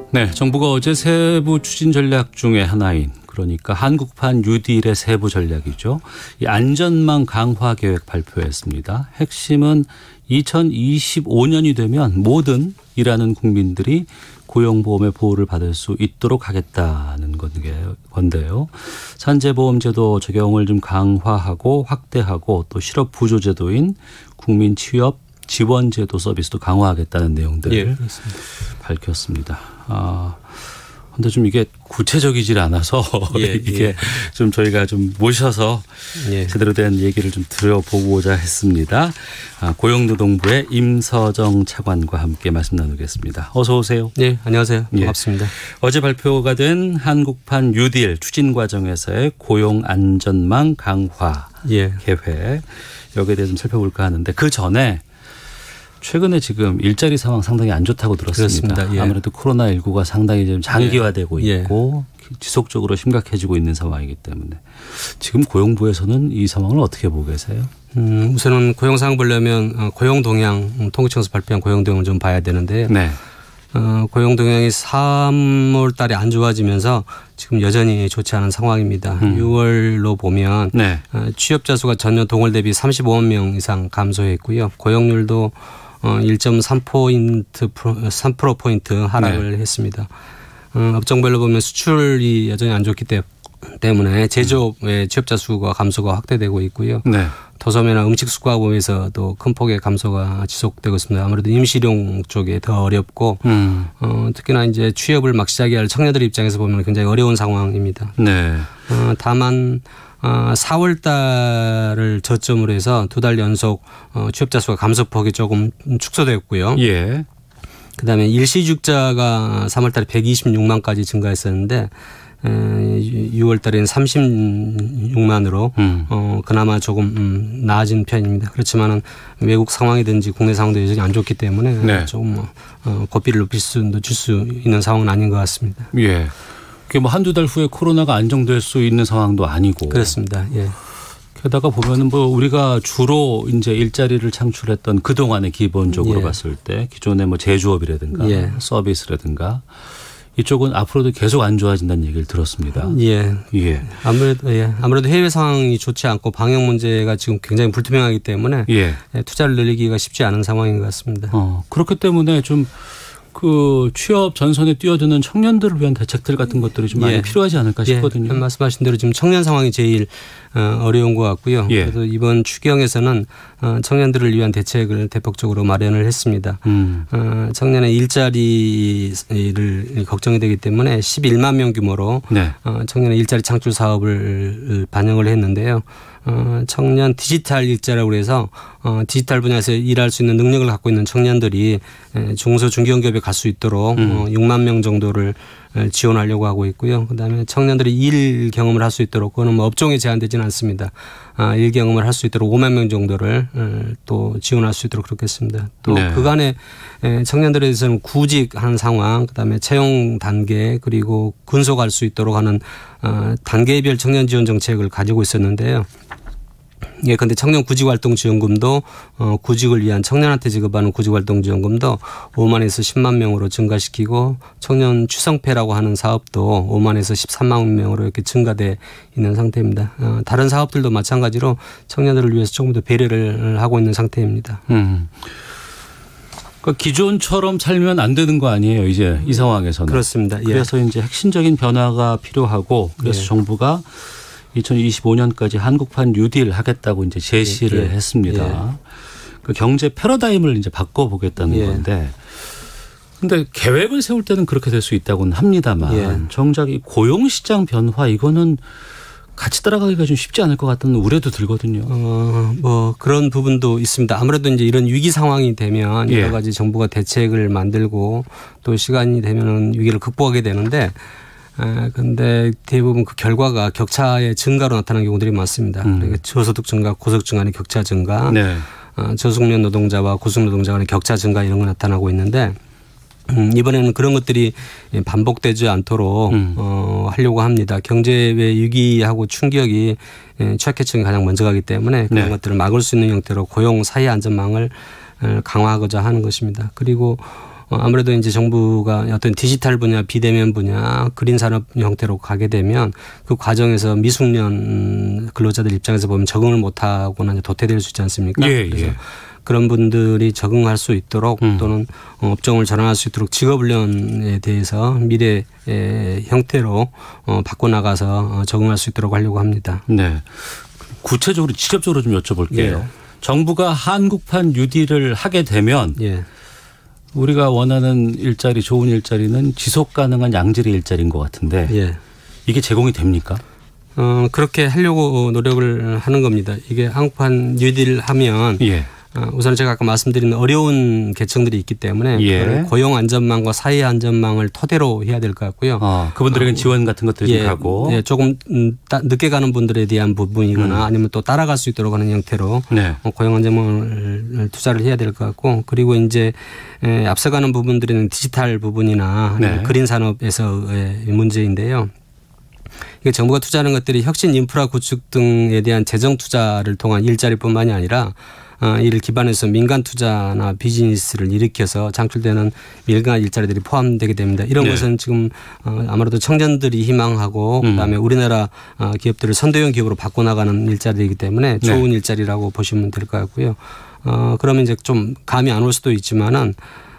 네, 정부가 어제 세부 추진 전략 중에 하나인 그러니까 한국판 뉴딜의 세부 전략이죠. 이 안전망 강화 계획 발표했습니다. 핵심은 2025년이 되면 모든 일하는 국민들이 고용보험의 보호를 받을 수 있도록 하겠다는 건데요. 산재보험제도 적용을 좀 강화하고 확대하고 또 실업부조제도인 국민취업지원제도 서비스도 강화하겠다는 내용들을 밝혔습니다. 근데 좀 이게 구체적이질 않아서 이게 좀 저희가 좀 모셔서 제대로 된 얘기를 좀 들어보고자 했습니다. 고용노동부의 임서정 차관과 함께 말씀 나누겠습니다. 어서 오세요. 네, 안녕하세요. 반갑습니다. 어제 발표가 된 한국판 뉴딜 추진 과정에서의 고용 안전망 강화 계획 여기에 대해서 좀 살펴볼까 하는데 그 전에 최근에 지금 일자리 상황 상당히 안 좋다고 들었습니다. 그렇습니다. 아무래도 코로나19가 상당히 좀 장기화되고 있고 지속적으로 심각해지고 있는 상황이기 때문에 지금 고용부에서는 이 상황을 어떻게 보고 계세요? 우선은 고용 상황 보려면 고용 동향 통계청에서 발표한 고용 동향을 좀 봐야 되는데요. 고용 동향이 3월 달에 안 좋아지면서 지금 여전히 좋지 않은 상황입니다. 6월로 보면 취업자 수가 전년 동월 대비 35만 명 이상 감소했고요. 고용률도 3%포인트 하락을 했습니다. 업종별로 보면 수출이 여전히 안 좋기 때문에 제조업의 취업자 수가 감소가 확대되고 있고요. 도소매나 음식 수거업에서도 큰 폭의 감소가 지속되고 있습니다. 아무래도 임시용 쪽에 더 어렵고 특히나 이제 취업을 막 시작해야 할 청년들 입장에서 보면 굉장히 어려운 상황입니다. 다만 4월 달을 저점으로 해서 2달 연속 취업자 수가 감소폭이 조금 축소되었고요. 그다음에 일시직자가 3월 달에 126만까지 증가했었는데 6월 달에는 36만으로 그나마 조금 나아진 편입니다. 그렇지만은 외국 상황이든지 국내 상황도 여전히 안 좋기 때문에 조금 고삐를 늦출 수 있는 상황은 아닌 것 같습니다. 그게 뭐 한두 달 후에 코로나가 안정될 수 있는 상황도 아니고. 그렇습니다. 게다가 보면은 뭐 우리가 주로 이제 일자리를 창출했던 그 동안에 기본적으로 봤을 때 기존의 뭐 제조업이라든가 서비스라든가 이쪽은 앞으로도 계속 안 좋아진다는 얘기를 들었습니다. 아무래도 해외 상황이 좋지 않고 방역 문제가 지금 굉장히 불투명하기 때문에 투자를 늘리기가 쉽지 않은 상황인 것 같습니다. 그렇기 때문에 좀 그 취업 전선에 뛰어드는 청년들을 위한 대책들 같은 것들이 좀 많이 필요하지 않을까 싶거든요. 말씀하신 대로 지금 청년 상황이 제일 어려운 것 같고요. 그래서 이번 추경에서는 청년들을 위한 대책을 대폭적으로 마련을 했습니다. 청년의 일자리를 걱정이 되기 때문에 11만 명 규모로 청년의 일자리 창출 사업을 반영을 했는데요. 청년 디지털 일자라고 해서 디지털 분야에서 일할 수 있는 능력을 갖고 있는 청년들이 중소 중견기업에 갈 수 있도록 6만 명 정도를 지원하려고 하고 있고요. 그다음에 청년들이 일 경험을 할 수 있도록 그거는 뭐 업종에 제한되지는 않습니다. 일 경험을 할 수 있도록 5만 명 정도를 또 지원할 수 있도록 그렇게 했습니다. 또 그간에 청년들에 대해서는 구직한 상황 그다음에 채용 단계 그리고 근속할 수 있도록 하는 단계별 청년 지원 정책을 가지고 있었는데요. 그런데 청년 구직활동지원금도 구직을 위한 청년한테 지급하는 구직활동지원금도 5만에서 10만 명으로 증가시키고 청년 추성패라고 하는 사업도 5만에서 13만 명으로 이렇게 증가돼 있는 상태입니다. 다른 사업들도 마찬가지로 청년들을 위해서 조금 더 배려를 하고 있는 상태입니다. 그러니까 기존처럼 살면 안 되는 거 아니에요, 이제 이 상황에서는. 그렇습니다. 그래서 이제 핵심적인 변화가 필요하고 그래서 정부가 2025년까지 한국판 뉴딜 하겠다고 이제 제시를 했습니다. 그 경제 패러다임을 이제 바꿔보겠다는 건데, 근데 계획을 세울 때는 그렇게 될 수 있다고는 합니다만 정작 이 고용시장 변화 이거는 같이 따라가기가 좀 쉽지 않을 것 같다는 우려도 들거든요. 뭐 그런 부분도 있습니다. 아무래도 이제 이런 위기 상황이 되면 여러 가지 정부가 대책을 만들고 또 시간이 되면은 위기를 극복하게 되는데. 그런데 대부분 그 결과가 격차의 증가로 나타나는 경우들이 많습니다. 그러니까 저소득 증가, 고소득 간의 격차 증가, 저숙련 노동자와 고숙 노동자 간의 격차 증가 이런 거 나타나고 있는데 이번에는 그런 것들이 반복되지 않도록 하려고 합니다. 경제의 위기하고 충격이 취약계층이 가장 먼저 가기 때문에 그런 것들을 막을 수 있는 형태로 고용 사회 안전망을 강화하고자 하는 것입니다. 그리고 아무래도 이제 정부가 어떤 디지털 분야, 비대면 분야, 그린 산업 형태로 가게 되면 그 과정에서 미숙련 근로자들 입장에서 보면 적응을 못하거나 이제 도태될 수 있지 않습니까? 그래서 그런 분들이 적응할 수 있도록 또는 업종을 전환할 수 있도록 직업훈련에 대해서 미래 형태로 바꿔나가서 적응할 수 있도록 하려고 합니다. 네. 구체적으로 직접적으로 좀 여쭤볼게요. 정부가 한국판 뉴딜을 하게 되면 우리가 원하는 일자리, 좋은 일자리는 지속 가능한 양질의 일자리인 것 같은데 이게 제공이 됩니까? 그렇게 하려고 노력을 하는 겁니다. 이게 한국판 뉴딜 하면 우선 제가 아까 말씀드린 어려운 계층들이 있기 때문에 고용 안전망과 사회 안전망을 토대로 해야 될 것 같고요. 그분들에겐 지원 같은 것들이 가고 조금 늦게 가는 분들에 대한 부분이거나 아니면 또 따라갈 수 있도록 하는 형태로 고용 안전망을 투자를 해야 될 것 같고, 그리고 이제 앞서가는 부분들은 디지털 부분이나 그린 산업에서의 문제인데요. 이게 정부가 투자하는 것들이 혁신 인프라 구축 등에 대한 재정 투자를 통한 일자리뿐만이 아니라 이를 기반해서 민간 투자나 비즈니스를 일으켜서 창출되는 민간 일자리들이 포함되게 됩니다. 이런 것은 지금 아무래도 청년들이 희망하고 그다음에 우리나라 기업들을 선도형 기업으로 바꿔나가는 일자리이기 때문에 좋은 일자리라고 보시면 될 것 같고요. 그러면 이제 좀 감이 안 올 수도 있지만은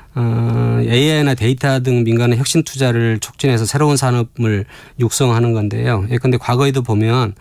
AI나 데이터 등 민간의 혁신 투자를 촉진해서 새로운 산업을 육성하는 건데요. 예컨대 과거에도 보면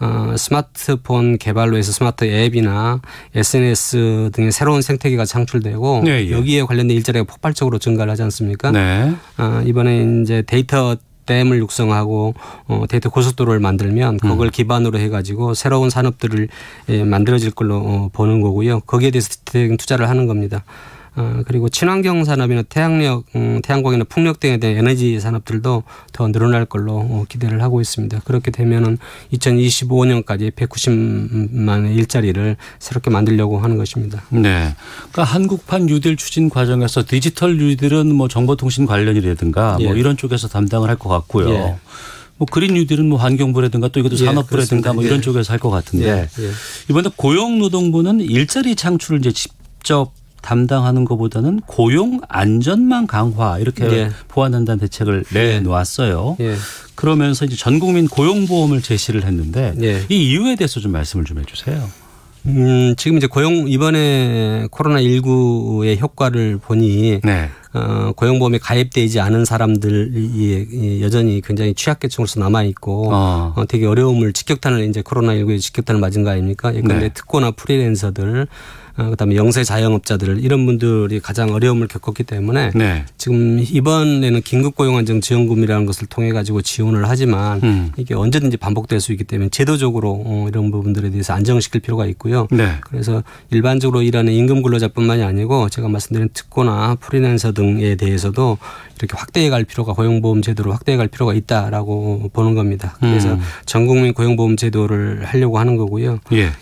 스마트폰 개발로 해서 스마트 앱이나 SNS 등의 새로운 생태계가 창출되고 여기에 관련된 일자리가 폭발적으로 증가를 하지 않습니까? 이번에 이제 데이터 댐을 육성하고 데이터 고속도로를 만들면 그걸 기반으로 해가지고 새로운 산업들을 만들어질 걸로 보는 거고요. 거기에 대해서 투자를 하는 겁니다. 그리고 친환경 산업이나 태양광이나 풍력 등에 대한 에너지 산업들도 더 늘어날 걸로 기대를 하고 있습니다. 그렇게 되면은 2025년까지 190만의 일자리를 새롭게 만들려고 하는 것입니다. 네. 그러니까 한국판 뉴딜 추진 과정에서 디지털 뉴딜은 뭐 정보통신 관련이라든가 뭐 이런 쪽에서 담당을 할 것 같고요. 뭐 그린 뉴딜은 뭐 환경부라든가 또 이것도 산업부라든가 뭐 이런 쪽에서 할 것 같은데 이번에 고용노동부는 일자리 창출을 이제 직접 담당하는 것보다는 고용 안전망 강화 이렇게 보완한다는 대책을 내놓았어요. 그러면서 이제 전 국민 고용보험을 제시를 했는데 이 이유에 대해서 좀 말씀을 좀 해주세요. 지금 이제 이번에 코로나19의 효과를 보니 고용보험에 가입되지 않은 사람들이 여전히 굉장히 취약계층으로서 남아있고 되게 어려움을 직격탄을 이제 코로나19의 직격탄을 맞은 거 아닙니까? 예컨대 특고나 프리랜서들 그다음에 영세 자영업자들 이런 분들이 가장 어려움을 겪었기 때문에 지금 이번에는 긴급고용안정지원금이라는 것을 통해 가지고 지원을 하지만 이게 언제든지 반복될 수 있기 때문에 제도적으로 이런 부분들에 대해서 안정시킬 필요가 있고요. 그래서 일반적으로 일하는 임금 근로자뿐만이 아니고 제가 말씀드린 특고나 프리랜서 등에 대해서도 이렇게 확대해 갈 필요가 고용보험 제도를 확대해 갈 필요가 있다라고 보는 겁니다. 그래서 전국민 고용보험 제도를 하려고 하는 거고요.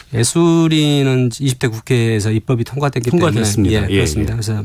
예술위는 20대 국회에서 입법이 통과됐기 통과됐습니다. 때문에 그렇습니다. 그래서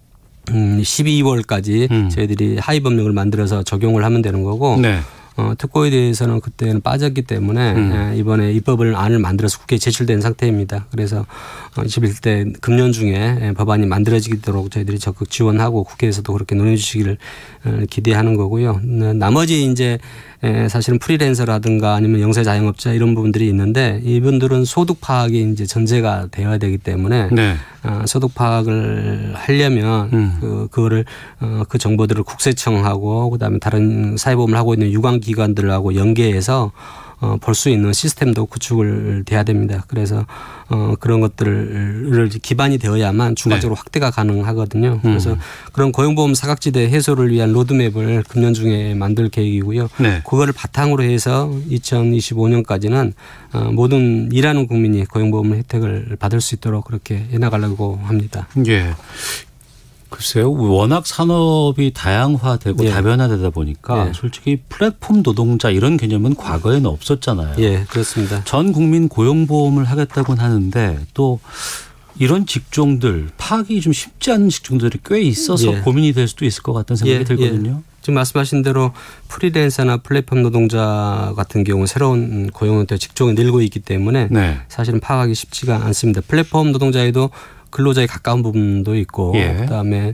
12월까지 저희들이 하위 법령을 만들어서 적용을 하면 되는 거고 특고에 대해서는 그때는 빠졌기 때문에 이번에 입법을 안을 만들어서 국회에 제출된 상태입니다. 그래서 21대 금년 중에 법안이 만들어지도록 저희들이 적극 지원하고 국회에서도 그렇게 논의해 주시기를 기대하는 거고요. 나머지 이제 사실은 프리랜서라든가 아니면 영세 자영업자 이런 부분들이 있는데 이분들은 소득 파악이 이제 전제가 되어야 되기 때문에 소득 파악을 하려면 그거를 그 정보들을 국세청하고 그다음에 다른 사회보험을 하고 있는 유관기관들하고 연계해서 볼 수 있는 시스템도 구축을 돼야 됩니다. 그래서 그런 것들을 기반이 되어야만 추가적으로 확대가 가능하거든요. 그래서 그런 고용보험 사각지대 해소를 위한 로드맵을 금년 중에 만들 계획이고요. 그거를 바탕으로 해서 2025년까지는 모든 일하는 국민이 고용보험 혜택을 받을 수 있도록 그렇게 해나가려고 합니다. 글쎄요. 워낙 산업이 다양화되고 다변화되다 보니까 솔직히 플랫폼 노동자 이런 개념은 과거에는 없었잖아요. 그렇습니다. 전 국민 고용보험을 하겠다고는 하는데 또 이런 직종들 파악이 좀 쉽지 않은 직종들이 꽤 있어서 고민이 될 수도 있을 것 같다는 생각이 들거든요. 지금 말씀하신 대로 프리랜서나 플랫폼 노동자 같은 경우 새로운 고용 직종이 늘고 있기 때문에 사실은 파악하기 쉽지가 않습니다. 플랫폼 노동자에도 근로자에 가까운 부분도 있고 그다음에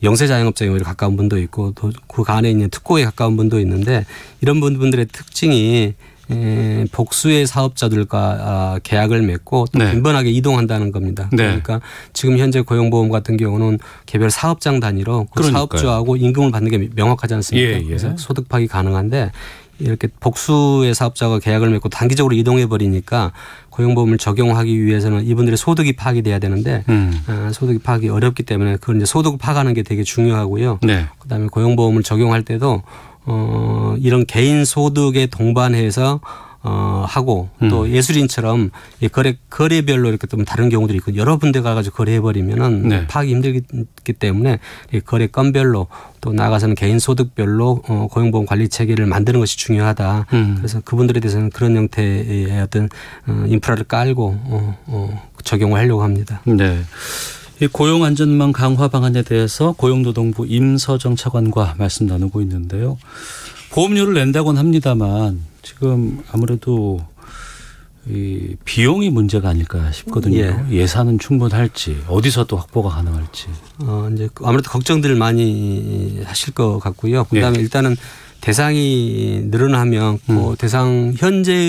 영세 자영업자에 가까운 분도 있고 또 그 안에 있는 특고에 가까운 분도 있는데 이런 분들의 특징이 복수의 사업자들과 계약을 맺고 또 빈번하게 이동한다는 겁니다. 그러니까 지금 현재 고용보험 같은 경우는 개별 사업장 단위로 그 사업주하고 임금을 받는 게 명확하지 않습니까? 그래서 소득 파악이 가능한데 이렇게 복수의 사업자가 계약을 맺고 단기적으로 이동해 버리니까 고용보험을 적용하기 위해서는 이분들의 소득이 파악이 돼야 되는데 소득이 파악이 어렵기 때문에 그걸 이제 소득을 파악하는 게 되게 중요하고요. 그다음에 고용보험을 적용할 때도 이런 개인 소득에 동반해서 하고 또 예술인처럼 거래별로 이렇게 좀 다른 경우들이 있고 여러 군데 가가지고 거래해버리면은 파악이 힘들기 때문에 거래 건별로 또 나아가서는 개인 소득별로 고용보험 관리 체계를 만드는 것이 중요하다. 그래서 그분들에 대해서는 그런 형태의 어떤 인프라를 깔고 적용을 하려고 합니다. 네. 이 고용안전망 강화 방안에 대해서 고용노동부 임서정 차관과 말씀 나누고 있는데요. 보험료를 낸다고는 합니다만 지금 아무래도 이 비용이 문제가 아닐까 싶거든요. 예산은 충분할지 어디서 또 확보가 가능할지. 이제 아무래도 걱정들을 많이 하실 것 같고요. 그다음에 일단은 대상이 늘어나면 대상 현재의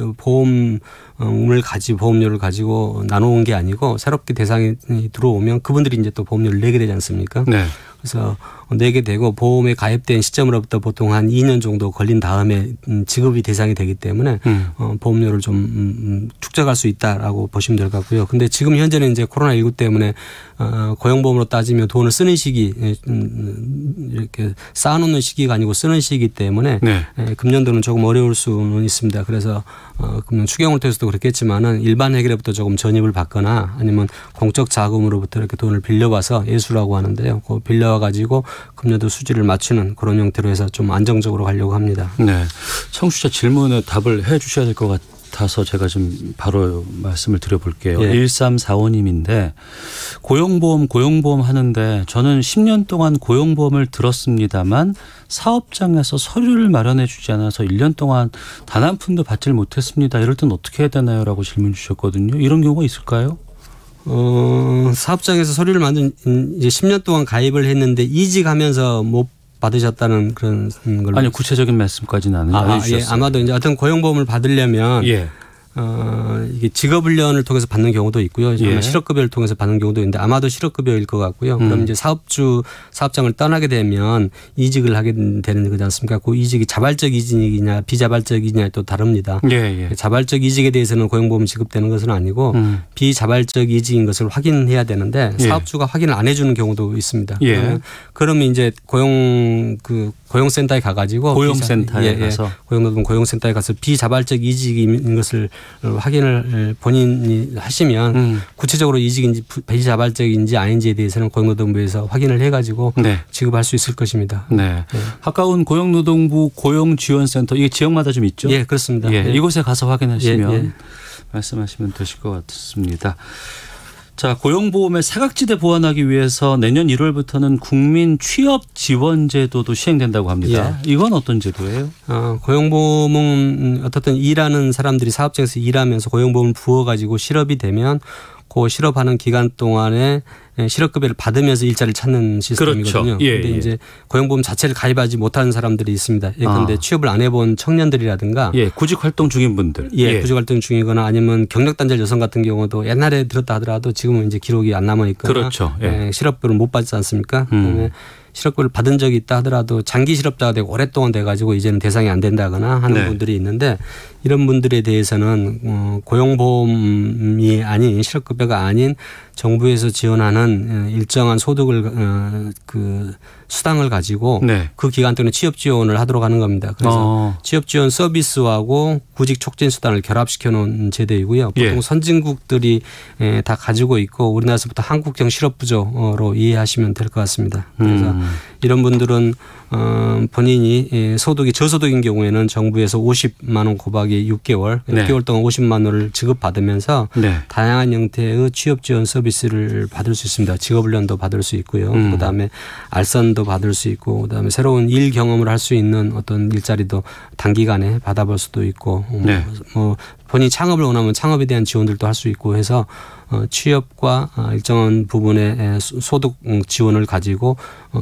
보험료를 가지고 나눠온 게 아니고 새롭게 대상이 들어오면 그분들이 이제 또 보험료를 내게 되지 않습니까? 그래서 내게 되고 보험에 가입된 시점으로부터 보통 한 2년 정도 걸린 다음에 지급이 대상이 되기 때문에 보험료를 좀 축적할 수 있다라고 보시면 될 것 같고요. 근데 지금 현재는 이제 코로나19 때문에 고용보험으로 따지면 돈을 쓰는 시기 이렇게 쌓아놓는 시기가 아니고 쓰는 시기이기 때문에 금년도는 조금 어려울 수는 있습니다. 그래서 금년 추경을 통해서도 그렇겠지만은 일반 회계로부터 조금 전입을 받거나 아니면 공적 자금으로부터 이렇게 돈을 빌려와서 예수라고 하는데요. 그 빌려와 가지고 금년도 수지를 맞추는 그런 형태로 해서 좀 안정적으로 가려고 합니다. 네, 청취자 질문에 답을 해 주셔야 될 것 같아서 제가 좀 바로 말씀을 드려볼게요. 1345님인데 고용보험 하는데 저는 10년 동안 고용보험을 들었습니다만 사업장에서 서류를 마련해 주지 않아서 1년 동안 단 한 푼도 받질 못했습니다. 이럴 땐 어떻게 해야 되나요? 라고 질문 주셨거든요. 이런 경우가 있을까요? 사업장에서 서류를 만든 이제 10년 동안 가입을 했는데 이직하면서 못 받으셨다는 그런 걸로. 아니요, 구체적인 말씀까지는 안 해주셨어요. 아마도 이제 어떤 고용보험을 받으려면 이게 직업훈련을 통해서 받는 경우도 있고요. 실업급여를 통해서 받는 경우도 있는데 아마도 실업급여일 것 같고요. 그럼 이제 사업장을 떠나게 되면 이직을 하게 되는 거지 않습니까? 그 이직이 자발적 이직이냐 비자발적이냐에 또 다릅니다. 자발적 이직에 대해서는 고용보험 지급되는 것은 아니고 비자발적 이직인 것을 확인해야 되는데 사업주가 확인을 안 해주는 경우도 있습니다. 그러면 이제 고용센터에 가가지고 가서 고용노동 고용센터에 가서 비자발적 이직인 것을 확인을 본인이 하시면 구체적으로 이직인지 비자발적인지 아닌지에 대해서는 고용노동부에서 확인을 해가지고 지급할 수 있을 것입니다. 가까운 고용노동부 고용지원센터 이게 지역마다 좀 있죠? 그렇습니다. 이곳에 가서 확인하시면 말씀하시면 되실 것 같습니다. 자, 고용보험의 사각지대 보완하기 위해서 내년 1월부터는 국민 취업 지원 제도도 시행된다고 합니다. 이건 어떤 제도예요? 고용보험은 어떻든 일하는 사람들이 사업장에서 일하면서 고용보험을 부어가지고 실업이 되면 그 실업하는 기간 동안에 실업급여를 받으면서 일자리를 찾는 시스템이거든요. 그런데 이제 고용보험 자체를 가입하지 못하는 사람들이 있습니다. 그런데 취업을 안 해본 청년들이라든가 구직활동 중인 분들. 구직활동 중이거나 아니면 경력단절 여성 같은 경우도 옛날에 들었다 하더라도 지금은 이제 기록이 안 남아 있거나 실업급여를 못 받지 않습니까? 그다음에 실업급여를 받은 적이 있다 하더라도 장기 실업자가 되고 오랫동안 돼가지고 이제는 대상이 안 된다거나 하는 분들이 있는데 이런 분들에 대해서는 고용보험이 아닌 실업급여가 아닌 정부에서 지원하는 일정한 소득을 수당을 가지고 그 기간 동안에 취업 지원을 하도록 하는 겁니다. 그래서 취업 지원 서비스하고 구직 촉진 수단을 결합시켜 놓은 제도이고요. 보통 선진국들이 다 가지고 있고 우리나라에서부터 한국형 실업부조로 이해하시면 될 것 같습니다. 그래서 이런 분들은 본인이 소득이 저소득인 경우에는 정부에서 50만 원 곱하기 6개월, 6개월 동안 50만 원을 지급받으면서 다양한 형태의 취업 지원 서비스를 받을 수 있습니다. 직업훈련도 받을 수 있고요. 그다음에 알선도 받을 수 있고 그다음에 새로운 일 경험을 할 수 있는 어떤 일자리도 단기간에 받아볼 수도 있고 본인이 창업을 원하면 창업에 대한 지원들도 할 수 있고 해서 취업과 일정한 부분의 소득 지원을 가지고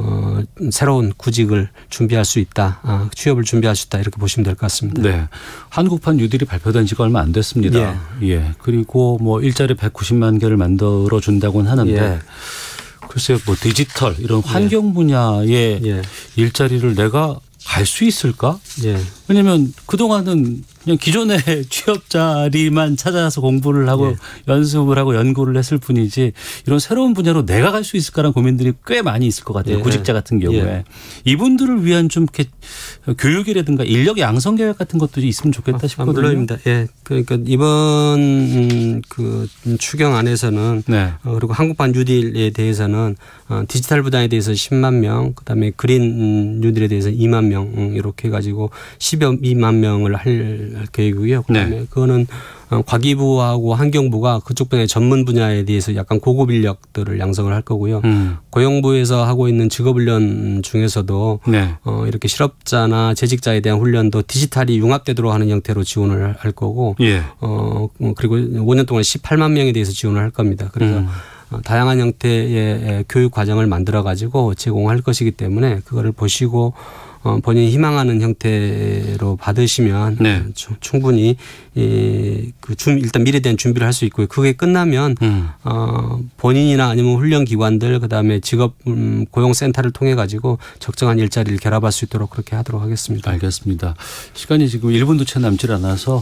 새로운 구직을 준비할 수 있다. 취업을 준비할 수 있다. 이렇게 보시면 될 것 같습니다. 네. 한국판 뉴딜이 발표된 지가 얼마 안 됐습니다. 예. 그리고 뭐 일자리 190만 개를 만들어 준다고는 하는데 글쎄요, 뭐 디지털 이런 환경 분야의 일자리를 내가 갈 수 있을까? 왜냐하면 그동안은 그냥 기존의 취업 자리만 찾아서 공부를 하고 연습을 하고 연구를 했을 뿐이지 이런 새로운 분야로 내가 갈 수 있을까라는 고민들이 꽤 많이 있을 것 같아요. 구직자 같은 경우에. 이분들을 위한 좀 이렇게 교육이라든가 인력 양성 계획 같은 것들이 있으면 좋겠다 싶거든요. 물론입니다. 그러니까 이번 그 추경 안에서는 그리고 한국판 뉴딜에 대해서는 디지털 부단에 대해서 10만 명, 그다음에 그린 뉴딜에 대해서 2만 명 이렇게 해가지고 12만 명을 할 계획이고요. 그다음에 그거는 과기부하고 환경부가 그쪽 분야의 전문 분야에 대해서 약간 고급 인력들을 양성을 할 거고요. 고용부에서 하고 있는 직업훈련 중에서도 이렇게 실업자나 재직자에 대한 훈련도 디지털이 융합되도록 하는 형태로 지원을 할 거고 그리고 5년 동안 18만 명에 대해서 지원을 할 겁니다. 그래서 다양한 형태의 교육 과정을 만들어 가지고 제공할 것이기 때문에 그거를 보시고 본인이 희망하는 형태로 받으시면 충분히 일단 미래에 대한 준비를 할 수 있고요. 그게 끝나면 본인이나 아니면 훈련기관들 그다음에 직업 고용센터를 통해 가지고 적정한 일자리를 결합할 수 있도록 그렇게 하도록 하겠습니다. 알겠습니다. 시간이 지금 1분도 채 남질 않아서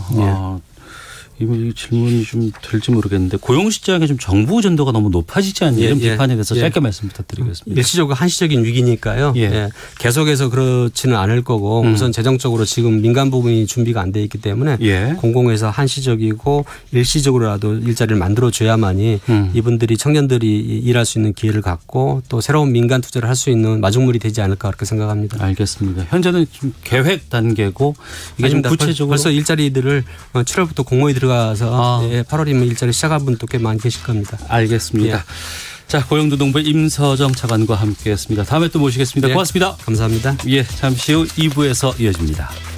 이 질문이 좀 될지 모르겠는데 고용시장에 좀 정부 전도가 너무 높아지지 않는 이런 비판에 대해서 짧게 말씀 부탁드리겠습니다. 일시적으로 한시적인 위기니까요. 계속해서 그렇지는 않을 거고 우선 재정적으로 지금 민간 부분이 준비가 안 돼 있기 때문에 공공에서 한시적이고 일시적으로라도 일자리를 만들어줘야만이 이분들이 청년들이 일할 수 있는 기회를 갖고 또 새로운 민간 투자를 할 수 있는 마중물이 되지 않을까 그렇게 생각합니다. 알겠습니다. 현재는 좀 계획 단계고 이게 좀 구체적으로 벌써 일자리들을 7월부터 공모에 들어가서 8월이면 일자리 시작한 분도 꽤 많이 계실 겁니다. 알겠습니다. 자, 고용노동부 임서정 차관과 함께했습니다. 다음에 또 모시겠습니다. 고맙습니다. 감사합니다. 잠시 후 2부에서 이어집니다.